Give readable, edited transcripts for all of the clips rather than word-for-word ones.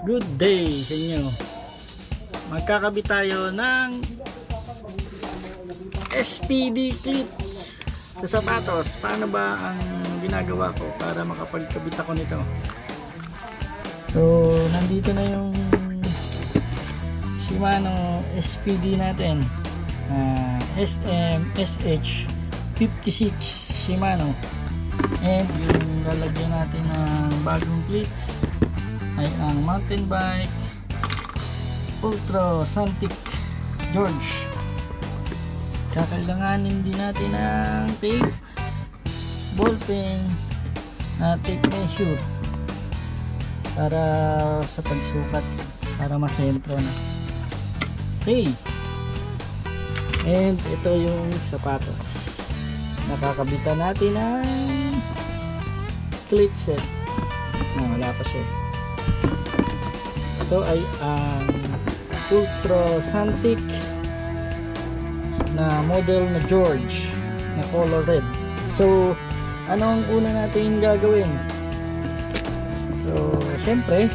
Good day sa inyo. Magkakabit tayo ng SPD clips sa sapatos. Paano ba ang ginagawa ko para makapagkabit ako nito? So, nandito na yung Shimano SPD natin. SM-SH56 Shimano. And yung lalagyan natin ng bagong clips ay ang mountain bike Ultra Santic George. Kakailanganin din natin ng tape, ballpen na tape measure para sa pagsukat, para masentro na. Okay, and ito yung sapatos. Nakakabitan natin ng cleat set. Wala pa siya. Ito ay ang Ultra Santic na model na George na color red. So, ano ang una natin gagawin? So, syempre,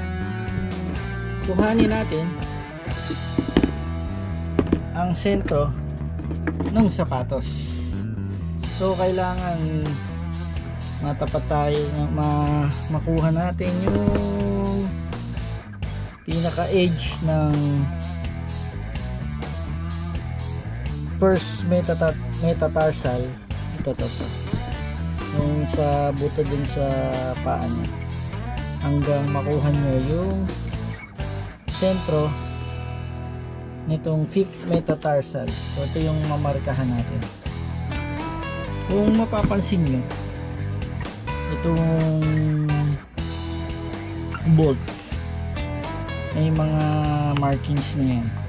kuhanin natin ang sentro ng sapatos. So, kailangan matapat tayo, makuha natin yung pinaka edge ng first metatarsal. Ito. Yung sa buto din sa paa niya, hanggang makuha nyo yung sentro nitong fifth metatarsal. So ito yung mamarkahan natin. Kung mapapansin nyo, itong bolts may mga markings na yan.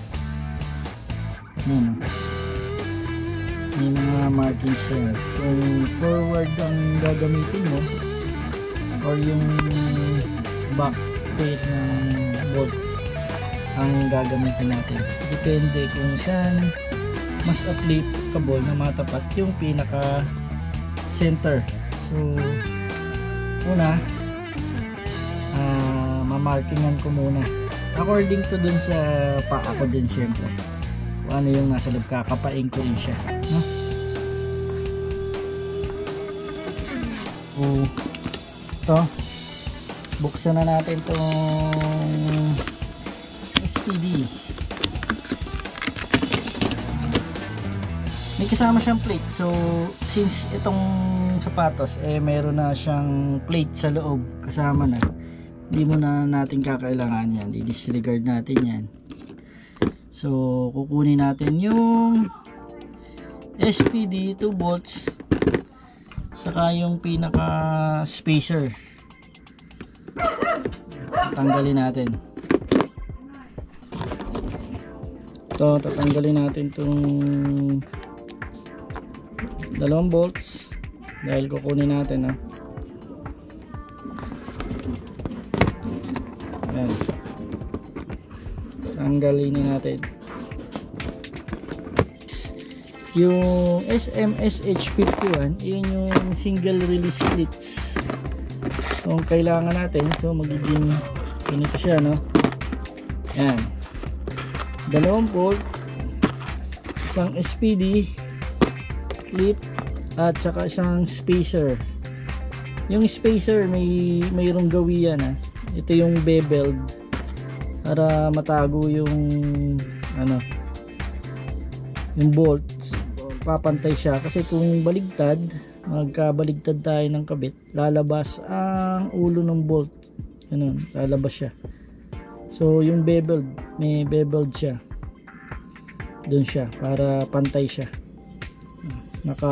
May mga markings yan. Kung forward ang gagamitin mo or yung back plate ng bolts ang gagamitin natin, depende kung saan mas applicable na matapat yung pinaka center. So una, mamarkingan ko muna according to dun sa paa ko din, syempre kung ano yung nasa loob, kakapain ko rin siya, no? So ito, buksan na natin tong SPD. May kasama siyang plate. So since itong sapatos meron na siyang plate sa loob kasama na, hindi mo na natin kakailangan yan, i-disregard natin yan. So kukunin natin yung SPD 2 bolts saka yung pinaka spacer, tanggalin natin ito. Tatanggalin natin itong dalawang bolts dahil kukunin natin Ayan. Tanggalin natin yung SM-SH51. Yun yung single release clips. So kailangan natin, so magiging ganito siya, no? Ayan, dalawang bolt, isang SPD clip at saka isang spacer. Yung spacer mayroong gawi yan, ito yung beveled para matago yung yung bolt, papantay siya. Kasi kung baligtad, magkabaligtad tayo ng kabit, lalabas ang ulo ng bolt, ganun, lalabas siya. So yung beveled, may beveled siya doon siya para pantay siya, naka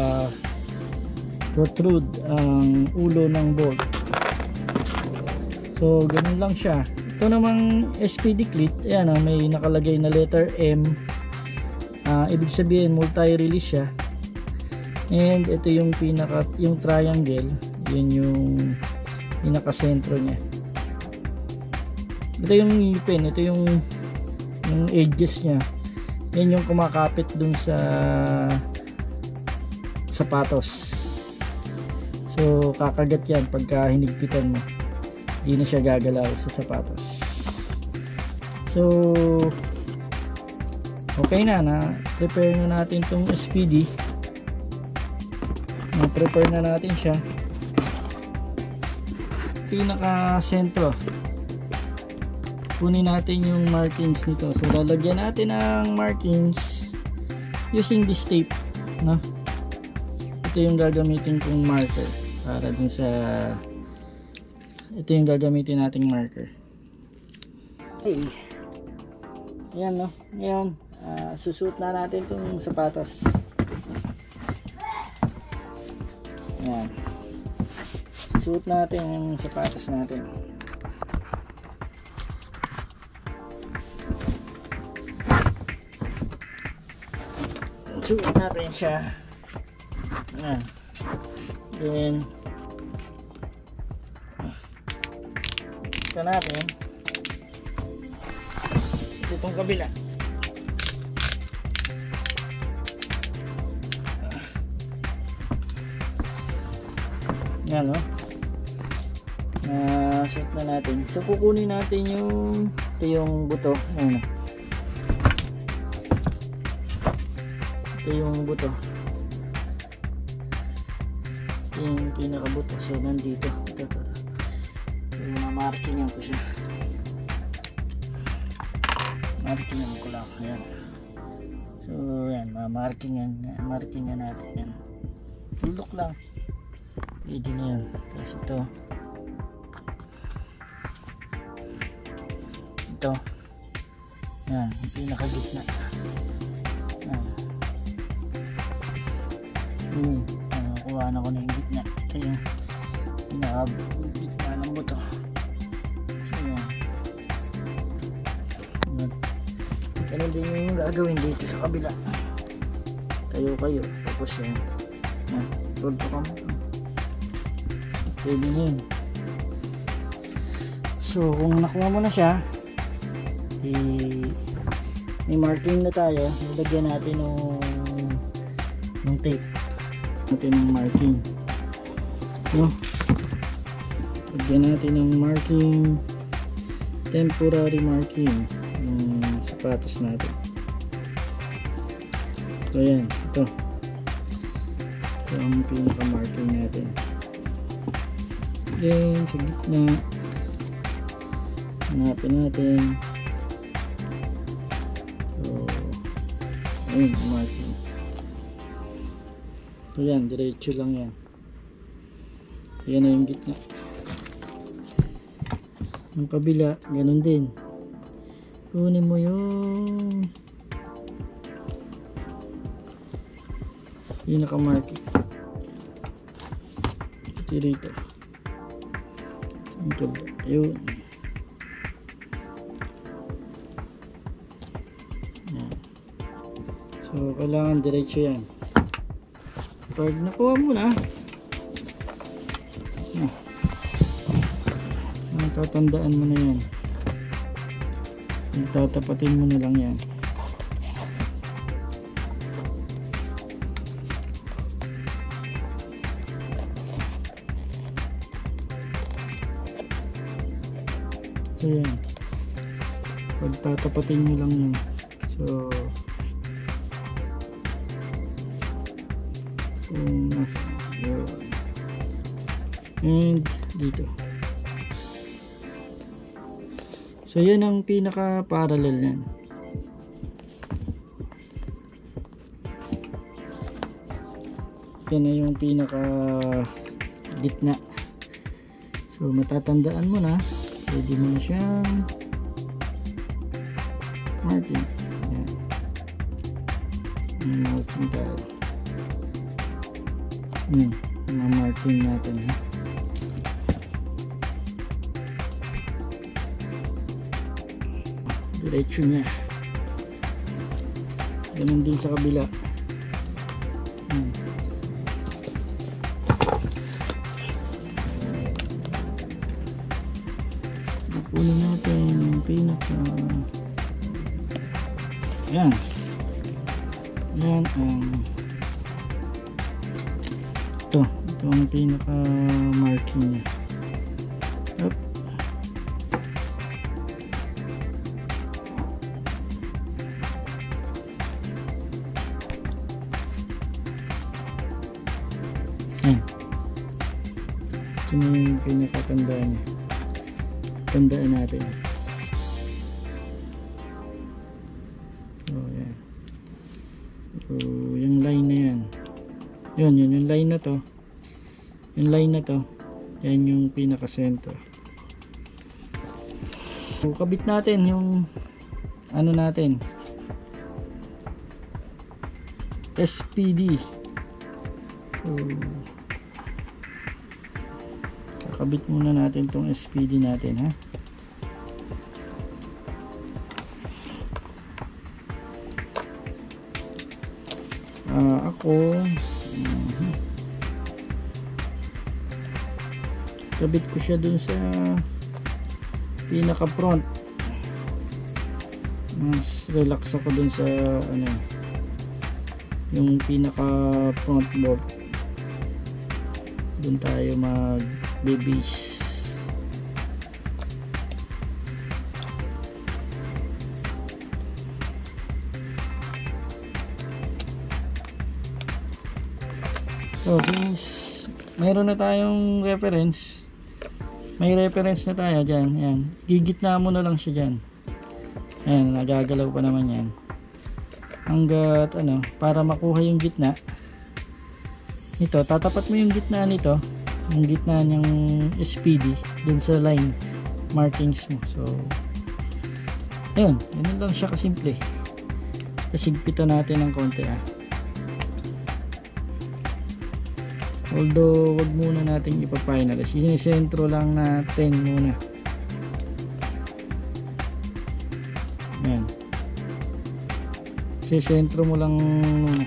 protrude ang ulo ng bolt. So ganun lang siya. Ito namang SPD clip, ayan, may nakalagay na letter M. Ibig sabihin multi-release siya. And ito yung yung triangle, yun yung pinaka sentro niya. Ito yung ngipin, ito yung edges niya. Yan yung kumakapit dun sa sapatos. So kakagat yan pagka hinigpitan mo. Hindi na siya gagalaw sa sapatos. So okay na prepare na natin tong SPD. Na-prepare na natin siya. Pinaka sentro, kunin natin yung markings nito. So lalagyan natin ng markings using this tape, no? Ito yung gagamitin kong marker para dun sa, ito yung gagamitin nating marker. Okay, ayan, no? Ngayon susuot na natin itong sapatos. Ayan, susuot natin yung sapatos natin. Suot natin siya. Ayan. Then ito natin itong kabila. Yan, no? Suot na natin. So kukunin natin ito yung buto. Ayan, ito yung buto. Ito yung pinakabuto. So nandito. Ito. So mamarkingan ko siya. Markingan ko lang. Ayan. So yan, markingan natin yan. Tulok lang. Pwede na yan. Tapos ito yan, yung pinakagitna. Kuha na ko na yung gitna. Ito yung pinakagitna ng buto. So yan, ganun din yung gagawin dito sa kabila. Tayo kayo, tapos yan, tulto ka mo. Pwede na yun. So kung nakuha mo na siya, may marking na tayo. Nilagyan natin ng tape natin ng marking, no? Lagyan natin ng marking, temporary marking ng sapatos natin. So yan, ito ang pinaka marking natin. Then sa gitna hanapin natin. So ayun, marking. So yan, diretso lang yan. Yan na yung gitna. Ang kabila, ganun din. Kunin mo yung pinaka-marking. Ito rito. Ang kabila. Ayun. Yan. So kailangan diretso yan. Pag nakuha mo na, tatandaan mo na yan. Tatapatin mo na lang yan. So yan, pag tatapatin mo lang yan. So kung nasa yun, and dito. So yan ang pinaka parallel yan. Yan na yung pinaka gitna. So matatandaan mo na, pwede mo na siyang marking. Yan, marking tayo. Marking natin, ha. Diretso niya. Ganun din sa kabila. Kunin natin yung pinaka. Yan. Yan ang ito ang pinaka marking niya. Up. Yan. Ito na yung pinakatandaan niya. Tandaan natin. So, yan. So, yung line na yan. Yun, yung line na to. Yung line na to. Yan yung pinaka-center. So, kabit natin yung ano natin. SPD. So, kakabit muna natin tong SPD natin, ha. Ako kabit ko siya dun sa pinaka front. Mas relax ako dun sa ano, yung pinaka front board. Dun tayo mag base. So since mayroon na tayong reference, may reference na tayo dyan. Yan, gigitna mo na lang siya dyan. Ayan, nagagalaw pa naman yan hanggat ano, para makuha yung gitna nito. Tatapat mo yung gitna nito, yung gitna ng SPD dun sa line markings mo. So ayun, yun lang siya kasimple. Kasigpitan natin ng konti, although wag muna natin ipa-finalize, sinisentro lang natin muna. Yan, sisentro mo lang muna.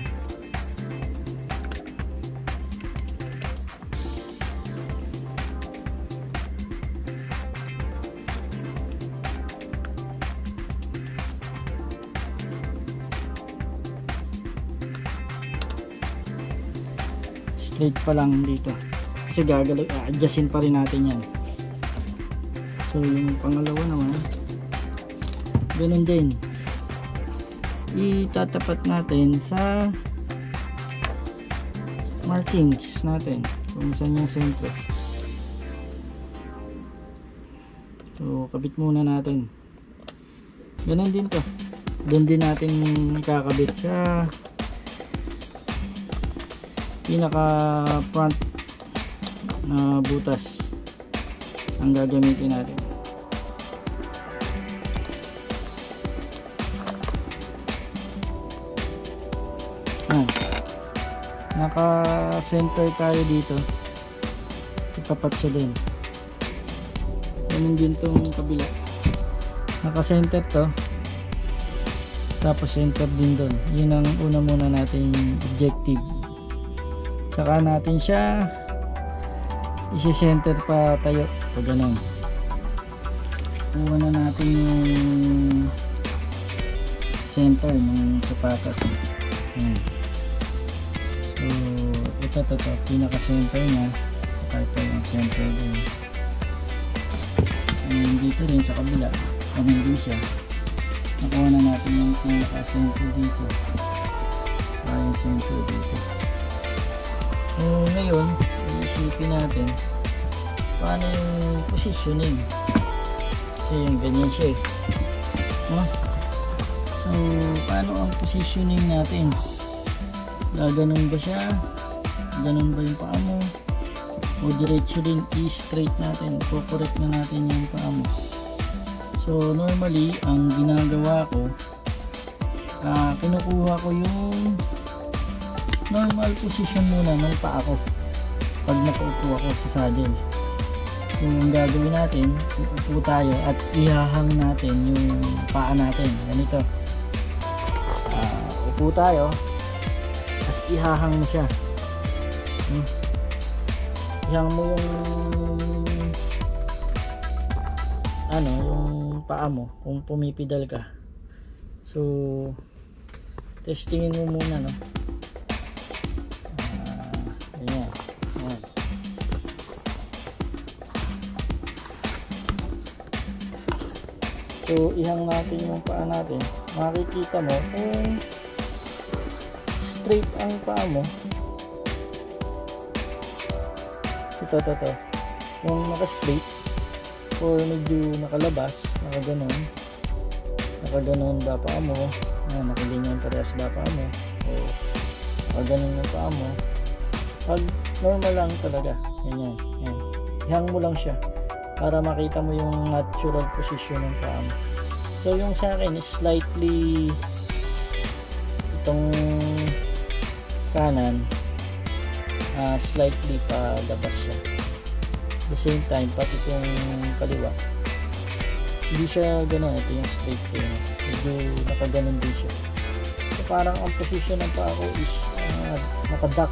Straight pa lang dito kasi gagalaw, adjustin pa rin natin yan. So yung pangalawa naman ganun din, itatapat natin sa markings natin kung saan yung center. So kabit muna natin, ganun din to, doon din natin ikakabit sa pinaka front na butas ang gagamitin natin. Naka center tayo dito, tapat siya din. Ganun din tong kabila, naka center to, tapos center din doon. Yun ang una muna natin objective. Saka natin siya isi-center pa tayo pag ganun. Kuha na natin yung center ng sapatos. So ito pinaka center nya, saka ito yung center din. Dito rin sa kabila ganun din siya. Nakuha na natin yung pinaka center dito, saka yung center dito. So ngayon iisipin natin paano yung positioning, kasi yung ganyan siya no? So paano ang positioning natin? Gaganon ba siya? Ganon ba yung paa mo? O diretso din, i-straight natin, correct na natin yung paa mo. So normally ang ginagawa ko, kinukuha ko yung normal position muna ng paa ko pag nakaupo ako sa saddle. Yung gagawin natin, upo tayo at ihahang natin yung paa natin ganito. Upo tayo, tapos ihahang mo siya. Ihang mo yung ano, yung paa mo kung pumipidal ka. So testingin mo muna, no? Ayan. So ihang natin yung paa natin, makikita mo kung straight ang paa mo ito. Yung naka-straight or medyo nakalabas, nakaganon ba paa mo, nakaganyan parehas ba paa mo, o nakaganon yung paa mo. Pag normal lang talaga, yan. Ihang mo lang siya para makita mo yung natural position ng paa mo. So yung sa akin is slightly itong kanan, slightly palabas siya. At the same time, pati itong kaliwa, hindi siya gano'n. Ito yung straight ko, medyo nakaganon din siya. So parang ang position ng paa ko is naka-duck,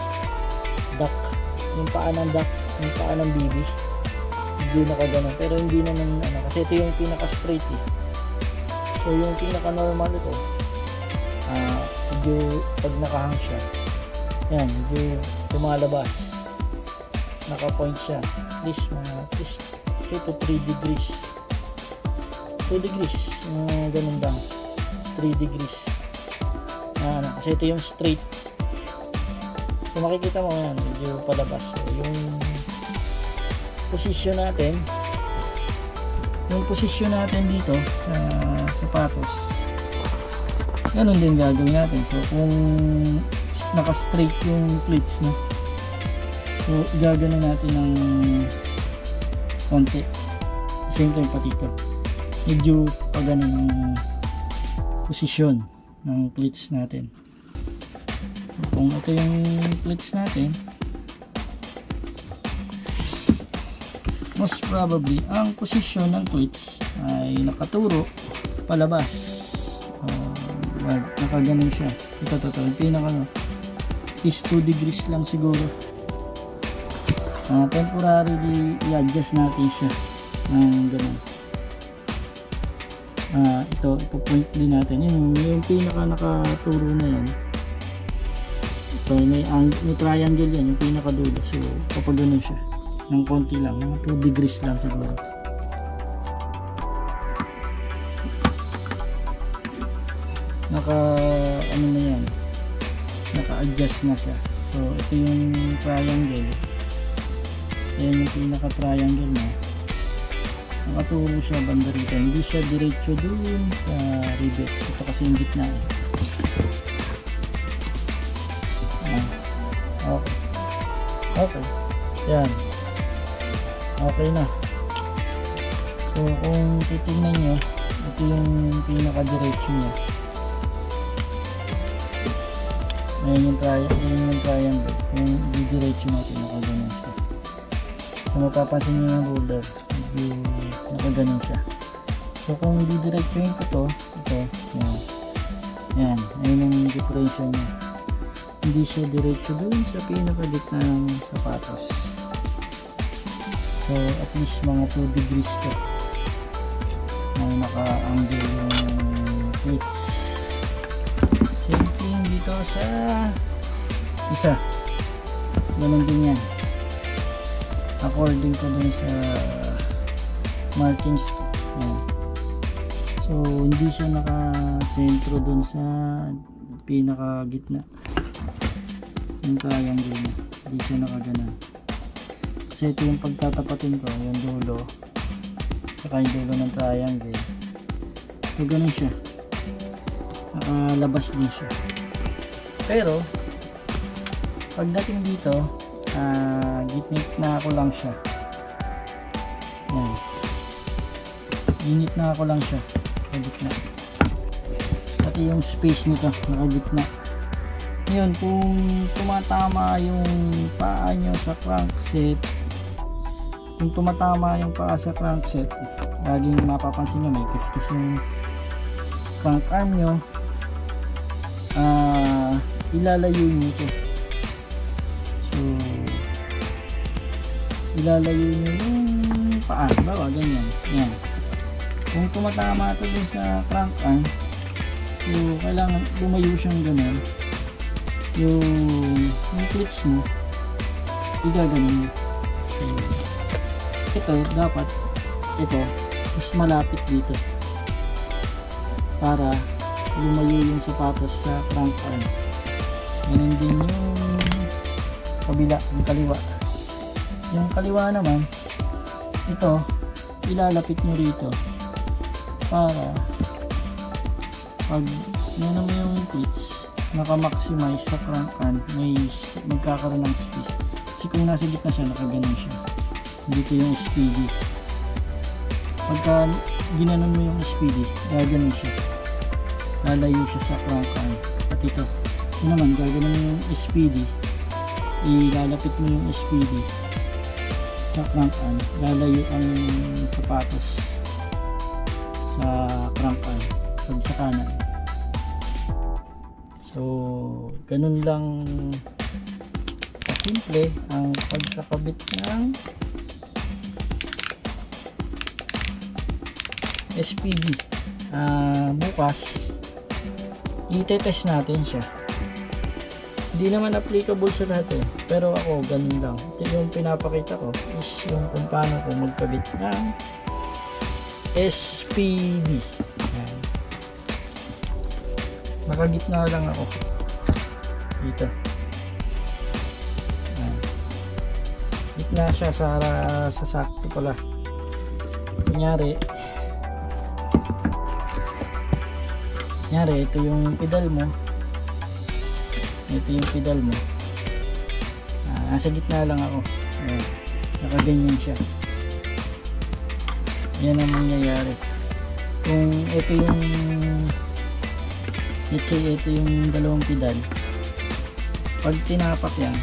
yung paa ng duck, yung paa ng baby, medyo nakaganon. Pero hindi naman kasi ito yung pinaka-straight So yung pinaka-normal ito, medyo pag nakahang siya, yan, medyo lumalabas, naka-point siya, at least 2 to 3 degrees, 2 degrees, ganun lang, 3 degrees, kasi ito yung straight. So makikita mo yan, medyo palabas. So yung position natin dito sa sapatos, ganun din gagawin natin. So kung naka-straight yung plates, no? So gagawin natin ng konti. Same time pati ito, medyo pag ganun ang posisyon ng plates natin. Kung ito yung plates natin, most probably ang posisyon ng plates ay nakaturo palabas, nakaganon siya. Ito pinaka is 2 degrees lang siguro. Temporarily i-adjust natin siya ng ganun. Ipo-point din natin yung pinaka nakaturo na yan. Ito may triangle yan, yung pinaka dulo. So kapag ganun siya ng konti lang, mga 2 degrees lang siguro. Na yan, naka-adjust na siya. So ito yung triangle, yan yung pinaka triangle na nakaturo siya banda rito, hindi siya diretso dun sa rivet. Ito kasi yung gitna okay, yan, okay na. So kung titingnan nyo, ito yung pinaka diretso nya. Ayan yung triangle. Kung didiretso natin, nakaganon siya. So mapapansin nyo yung ruler, nakaganon siya. So kung didiretsoin ko ito, yan, ayun yung differential nya. Hindi siya diretso dun sa pinakagitna ng sapatos. So at least mga 2 degrees to na naka-angle yung plates. Same thing dito sa isa, ganun din yan, according to dun sa markings ko. So hindi siya naka-sentro dun sa pinaka-gitna yung triangle niya, hindi siya nakaganan. Kasi ito yung pagtatapatin ko, yung dulo saka yung dulo ng triangle, so ganun siya, nakalabas din siya. Pero pagdating dito, ginit na ako lang siya, yan, ginit na ako lang siya sa gitna, pati yung space nito nakagitna. Ngayon kung tumatama yung paa nyo sa crankset, kung tumatama yung paa sa crankset, laging mapapansin nyo may kiskis yung crank arm nyo, ilalayo nyo ito. So ilalayo nyo yung paa, bawa ganyan, yan. Kung tumatama ito dun sa crank arm, so kailangan lumayo siyang ganun. Yung clips mo, igaganon mo. So ito dapat, ito mas malapit dito para lumayo yung sapatos sa crank arm. Ganun din yung kabila, yung kaliwa. Yung kaliwa naman, ito ilalapit nyo rito para pag yun mo yung pitch, naka-maximize sa crank arm, may magkakaroon ng space. Kasi kung nasa gitna siya, nakaganon siya. Dito yung speedy. Pagka ginanon mo yung speedy, gaganon siya. Lalayo siya sa crank arm. At ito naman, gaganon mo yung speedy, ilalapit mo yung speedy sa crank arm, lalayo ang sapatos sa crank arm pag sa kanan. So ganun lang kasimple ang pagkakabit ng SPD. Bukas i-test natin siya. Hindi naman applicable sa lahat pero ako ganun lang. Ito yung pinapakita ko is yung kung paano ko magkabit ng SPD. Ayan. Nakagitna lang ako dito. Ayan. Gitna siya sa sakto pala. Kunyari ito yung pedal mo, nasa gitna lang ako. Ayan. Nakaganyan siya. Yan ang mangyayari kung ito yung, let's say ito yung dalawang pedal. Pag tinapak yan,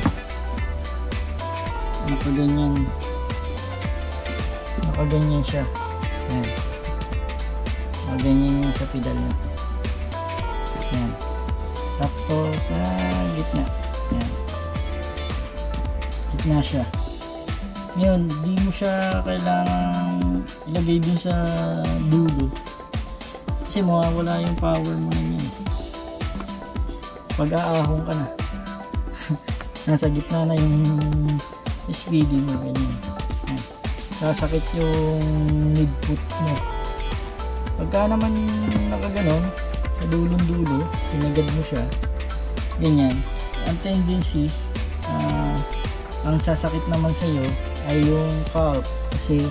nakaganyan siya. Ayan. Nakaganyan yung sa pedal na. Ayan. Sakto sa gitna. Ayan. Gitna siya. Ngayon, di mo siya kailangan ilagay dun sa dulo. Kasi mawawala yung power mo na yan. Pag aahong ka na. Nasa gitna na yung SPD mo. Ganyan. Ayan. Sasakit yung midfoot mo. Pagka naman nakaganon, sa dulong-dulo, sinagad mo siya, ganyan, ang tendency, ang sasakit naman sa iyo ay yung calf, kasi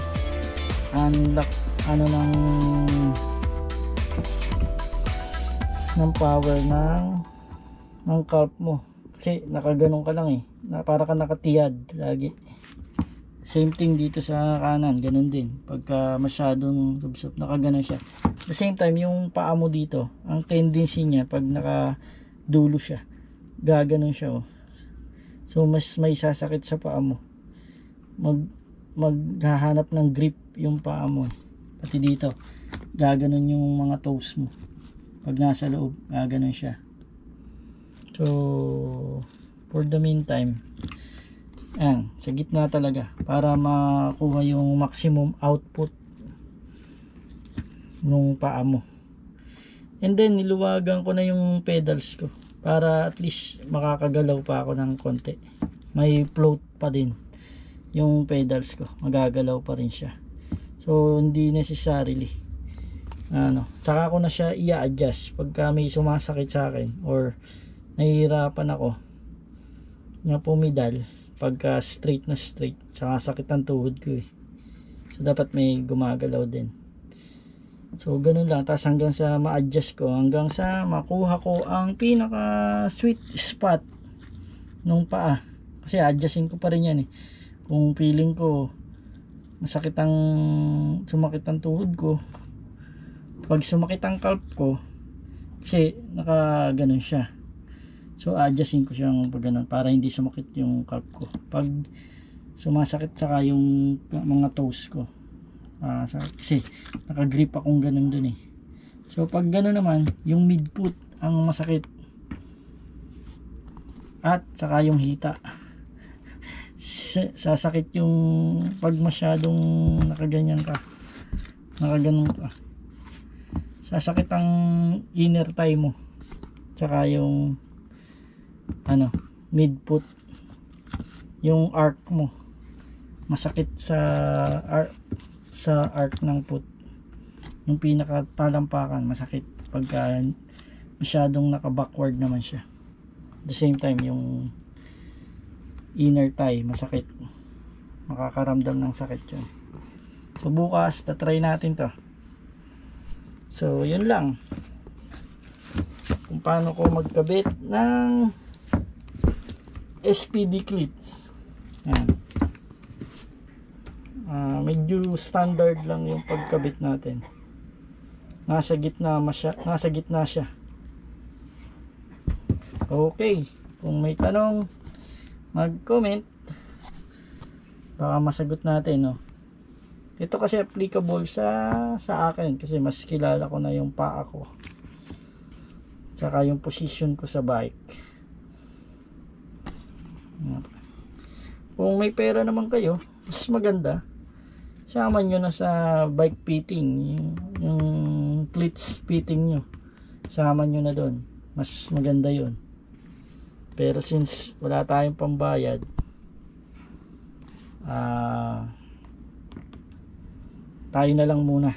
ng power ng calf mo, kasi nakaganon ka lang para ka nakatiyad lagi. Same thing dito sa kanan, ganun din. Pagka masyadong subsop, nakaganon siya. At the same time, yung paa mo dito, ang tendency niya, pag nakadulo siya, gaganon siya. So, mas may sasakit sa paa mo. Maghahanap ng grip yung paa mo. Pati dito, gaganon yung mga toes mo. Pag nasa loob, gaganon siya. So, for the meantime, ayan, sa gitna talaga para makuha yung maximum output nung paa mo. And then niluwagan ko na yung pedals ko para at least makakagalaw pa ako ng konti. May float pa din yung pedals ko, magagalaw pa rin siya. So hindi necessarily tsaka ko na siya i-adjust pagka may sumasakit sa akin or nahihirapan ako na pumidal. Pagka straight na straight, saka sakit ang tuhod ko so dapat may gumagalaw din. So ganun lang, tapos hanggang sa ma-adjust ko, hanggang sa makuha ko ang pinaka sweet spot nung paa, kasi adjustin ko pa rin yan kung feeling ko sumakit ang tuhod ko, pag sumakit ang calf ko, kasi naka ganun siya. So adjustin ko siyang pag ganun para hindi sumakit yung calf ko. Pag sumasakit saka yung mga toes ko, kasi nakagrip akong ganun dun So pag ganun naman, yung midfoot ang masakit at saka yung hita. Sasakit yung pag masyadong nakaganon ka, sasakit ang inner thigh mo saka yung midfoot, yung arc mo masakit sa arc ng foot, yung pinakatalampakan masakit pagka masyadong naka backward naman siya. At the same time yung inner thigh masakit makakaramdam ng sakit yun. So bukas tatry natin to. So yun lang kung paano ko magkabit ng SPD cleats. Yan. Medyo standard lang yung pagkabit natin. Nasa gitna siya. Okay, kung may tanong mag-comment, baka masagot natin, no. Ito kasi applicable sa akin kasi mas kilala ko na yung paa ko tsaka yung position ko sa bike. Kung may pera naman kayo, mas maganda sama nyo na sa bike fitting, yung cleats fitting nyo, sama nyo na doon, mas maganda yun. Pero since wala tayong pambayad, tayo na lang muna.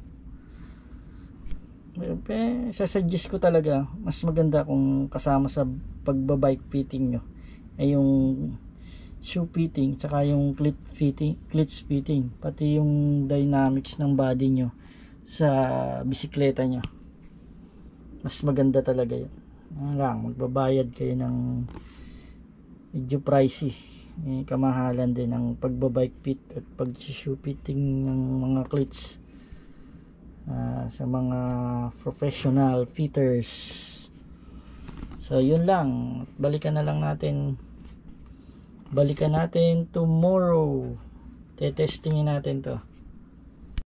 Sasuggest ko talaga, mas maganda kung kasama sa pagbabike fitting nyo ay yung shoe fitting tsaka yung cleats fitting, pati yung dynamics ng body nyo sa bisikleta nyo. Mas maganda talaga yun. Magbabayad kayo ng medyo pricey, kamahalan din ng pagbabike fit at pag-shoe fitting ng mga cleats sa mga professional fitters. So yun lang, balikan natin tomorrow. Tetestingin natin to.